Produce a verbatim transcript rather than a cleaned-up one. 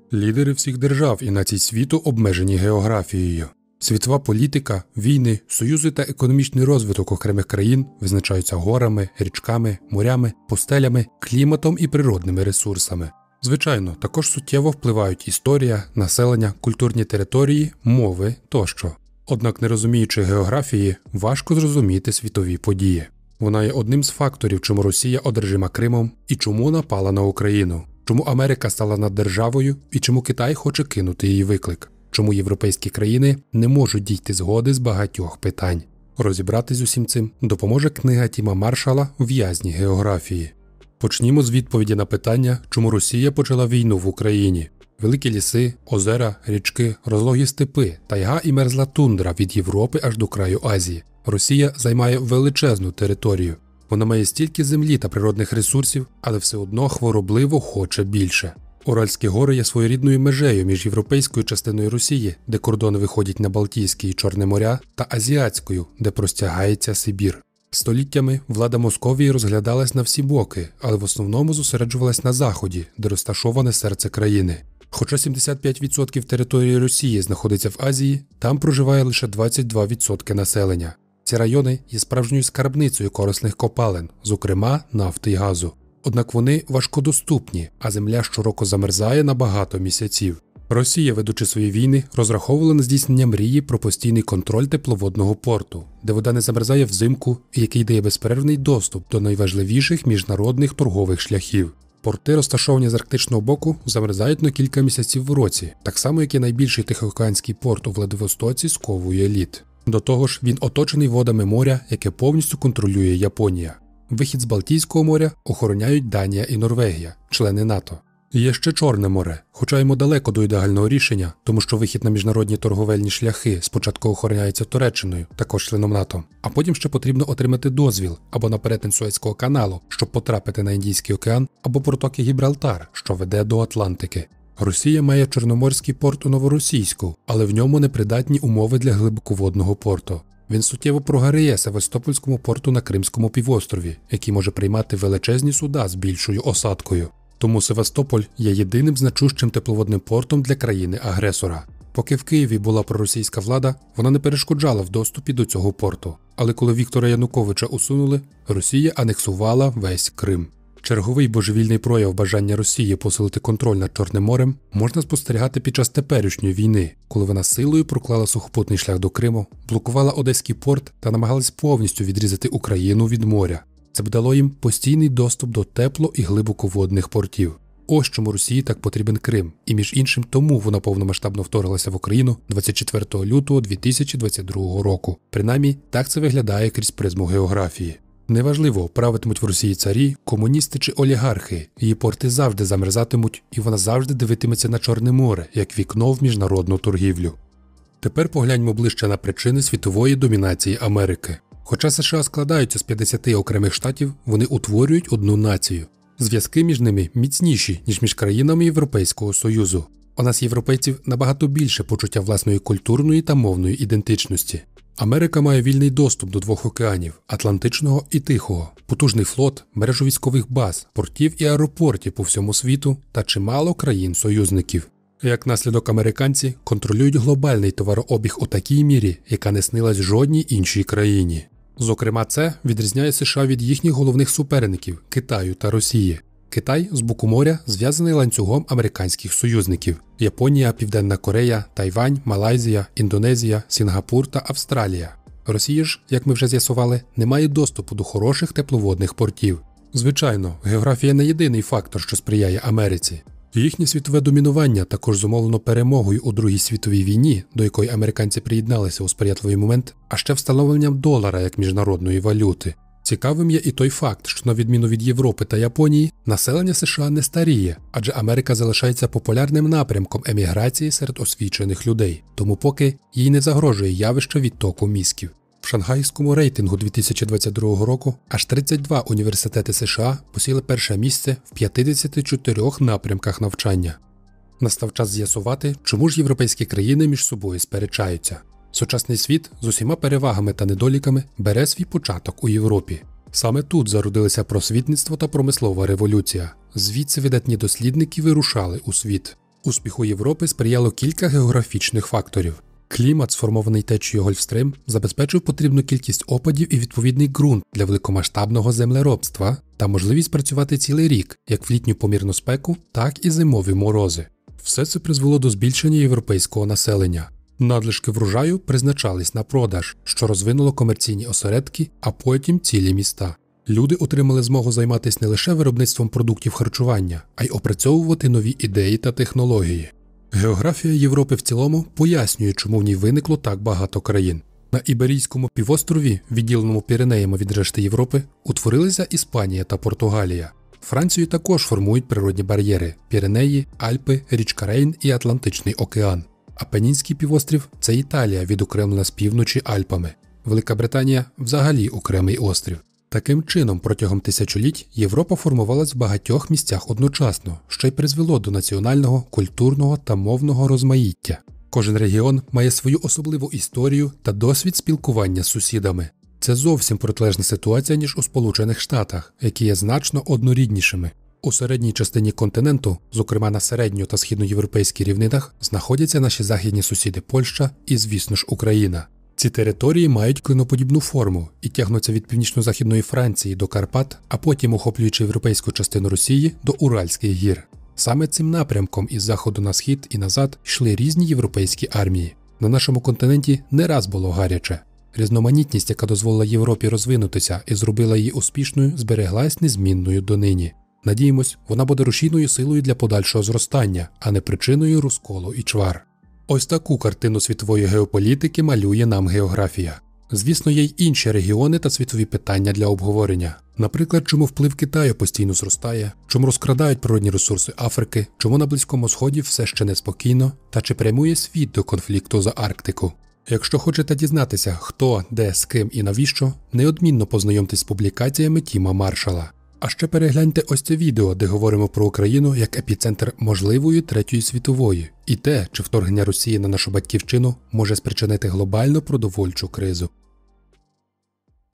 Лідери всіх держав і націй світу обмежені географією. Світова політика, війни, союзи та економічний розвиток окремих країн визначаються горами, річками, морями, пустелями, кліматом і природними ресурсами. Звичайно, також суттєво впливають історія, населення, культурні території, мови тощо. Однак, не розуміючи географії, важко зрозуміти світові події. Вона є одним з факторів, чому Росія одержима Кримом і чому напала на Україну, чому Америка стала наддержавою і чому Китай хоче кинути її виклик, чому європейські країни не можуть дійти згоди з багатьох питань. Розібратись з усім цим допоможе книга Тіма Маршала «В'язні географії». Почнімо з відповіді на питання, чому Росія почала війну в Україні. Великі ліси, озера, річки, розлогі степи, тайга і мерзла тундра від Європи аж до краю Азії. Росія займає величезну територію. Вона має стільки землі та природних ресурсів, але все одно хворобливо хоче більше. Уральські гори є своєрідною межею між європейською частиною Росії, де кордони виходять на Балтійське і Чорне моря, та азіатською, де простягається Сибір. Століттями влада Московії розглядалась на всі боки, але в основному зосереджувалась на заході, де розташоване серце країни. Хоча сімдесят п'ять відсотків території Росії знаходиться в Азії, там проживає лише двадцять два відсотки населення. Ці райони є справжньою скарбницею корисних копалин, зокрема нафти й газу. Однак вони важкодоступні, а земля щороку замерзає на багато місяців. Росія, ведучи свої війни, розраховувала на здійснення мрії про постійний контроль тепловодного порту, де вода не замерзає взимку і який дає безперервний доступ до найважливіших міжнародних торгових шляхів. Порти, розташовані з арктичного боку, замерзають на кілька місяців в році, так само як і найбільший Тихоокеанський порт у Владивостоці сковує лід. До того ж, він оточений водами моря, яке повністю контролює Японія. Вихід з Балтійського моря охороняють Данія і Норвегія, члени НАТО. Є ще Чорне море, хоча йому далеко до ідеального рішення, тому що вихід на міжнародні торговельні шляхи спочатку охороняється Туреччиною, також членом НАТО, а потім ще потрібно отримати дозвіл або на перетин Суецького каналу, щоб потрапити на Індійський океан, або протоки Гібралтар, що веде до Атлантики. Росія має Чорноморський порт у Новоросійську, але в ньому непридатні умови для глибоководного порту. Він суттєво програє Севастопольському порту на Кримському півострові, який може приймати величезні суда з більшою осадкою. Тому Севастополь є єдиним значущим тепловодним портом для країни-агресора. Поки в Києві була проросійська влада, вона не перешкоджала в доступі до цього порту. Але коли Віктора Януковича усунули, Росія анексувала весь Крим. Черговий божевільний прояв бажання Росії посилити контроль над Чорним морем можна спостерігати під час теперішньої війни, коли вона силою проклала сухопутний шлях до Криму, блокувала Одеський порт та намагалась повністю відрізати Україну від моря. Це б дало їм постійний доступ до тепло- і глибоководних портів. Ось чому Росії так потрібен Крим, і між іншим тому вона повномасштабно вторглася в Україну двадцять четвертого лютого дві тисячі двадцять другого року. Принаймні, так це виглядає крізь призму географії. Неважливо, правитимуть в Росії царі, комуністи чи олігархи, її порти завжди замерзатимуть, і вона завжди дивитиметься на Чорне море, як вікно в міжнародну торгівлю. Тепер погляньмо ближче на причини світової домінації Америки. Хоча США складаються з п'ятдесяти окремих штатів, вони утворюють одну націю. Зв'язки між ними міцніші, ніж між країнами Європейського Союзу. У нас, європейців, набагато більше почуття власної культурної та мовної ідентичності. Америка має вільний доступ до двох океанів – Атлантичного і Тихого, потужний флот, мережу військових баз, портів і аеропортів по всьому світу та чимало країн-союзників. Як наслідок, американці контролюють глобальний товарообіг у такій мірі, яка не снилась жодній іншій країні. Зокрема, це відрізняє США від їхніх головних суперників – Китаю та Росії. Китай з боку моря зв'язаний ланцюгом американських союзників – Японія, Південна Корея, Тайвань, Малайзія, Індонезія, Сінгапур та Австралія. Росія ж, як ми вже з'ясували, не має доступу до хороших тепловодних портів. Звичайно, географія не єдиний фактор, що сприяє Америці. Їхнє світове домінування також зумовлено перемогою у Другій світовій війні, до якої американці приєдналися у сприятливий момент, а ще встановленням долара як міжнародної валюти. Цікавим є і той факт, що на відміну від Європи та Японії, населення США не старіє, адже Америка залишається популярним напрямком еміграції серед освічених людей, тому поки їй не загрожує явище відтоку мізків. В шанghайському рейтингу дві тисячі двадцять другого року аж тридцять два університети США посіли перше місце в п'ятдесяти чотирьох напрямках навчання. Настав час з'ясувати, чому ж європейські країни між собою сперечаються. Сучасний світ з усіма перевагами та недоліками бере свій початок у Європі. Саме тут зародилися просвітництво та промислова революція. Звідси видатні дослідники вирушали у світ. Успіху Європи сприяло кілька географічних факторів. Клімат, сформований течією Гольфстрим, забезпечив потрібну кількість опадів і відповідний ґрунт для великомасштабного землеробства та можливість працювати цілий рік, як в літню помірну спеку, так і зимові морози. Все це призвело до збільшення європейського населення. Надлишки врожаю призначались на продаж, що розвинуло комерційні осередки, а потім цілі міста. Люди отримали змогу займатися не лише виробництвом продуктів харчування, а й опрацьовувати нові ідеї та технології. Географія Європи в цілому пояснює, чому в ній виникло так багато країн. На Іберійському півострові, відділеному Піренеями від решти Європи, утворилися Іспанія та Португалія. Францію також формують природні бар'єри – Піренеї, Альпи, річка Рейн і Атлантичний океан. Апенінський півострів – це Італія, відокремлена з півночі Альпами. Велика Британія – взагалі окремий острів. Таким чином, протягом тисячоліть Європа формувалась в багатьох місцях одночасно, що й призвело до національного, культурного та мовного розмаїття. Кожен регіон має свою особливу історію та досвід спілкування з сусідами. Це зовсім протилежна ситуація, ніж у Сполучених Штатах, які є значно одноріднішими. У середній частині континенту, зокрема на середньо- та східноєвропейських рівнинах, знаходяться наші західні сусіди Польща і, звісно ж, Україна. Ці території мають клиноподібну форму і тягнуться від північно-західної Франції до Карпат, а потім, охоплюючи європейську частину Росії, до Уральських гір. Саме цим напрямком із заходу на схід і назад йшли різні європейські армії. На нашому континенті не раз було гаряче. Різноманітність, яка дозволила Європі розвинутися і зробила її успішною, збереглась незмінною донині. Надіємось, вона буде рушійною силою для подальшого зростання, а не причиною розколу і чвар. Ось таку картину світової геополітики малює нам географія. Звісно, є й інші регіони та світові питання для обговорення. Наприклад, чому вплив Китаю постійно зростає, чому розкрадають природні ресурси Африки, чому на Близькому Сході все ще неспокійно, та чи прямує світ до конфлікту за Арктику. Якщо хочете дізнатися, хто, де, з ким і навіщо, неодмінно познайомтесь з публікаціями Тіма Маршала. А ще перегляньте ось це відео, де говоримо про Україну як епіцентр можливої Третьої світової і те, чи вторгнення Росії на нашу батьківщину може спричинити глобальну продовольчу кризу.